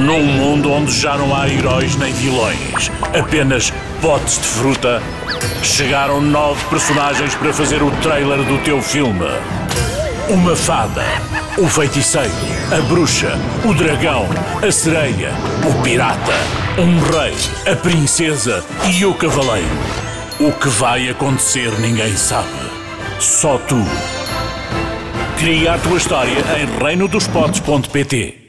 Num mundo onde já não há heróis nem vilões, apenas potes de fruta, chegaram 9 personagens para fazer o trailer do teu filme. Uma fada, o feiticeiro, a bruxa, o dragão, a sereia, o pirata, um rei, a princesa e o cavaleiro. O que vai acontecer ninguém sabe. Só tu. Cria a tua história em reinoDosPotes.pt.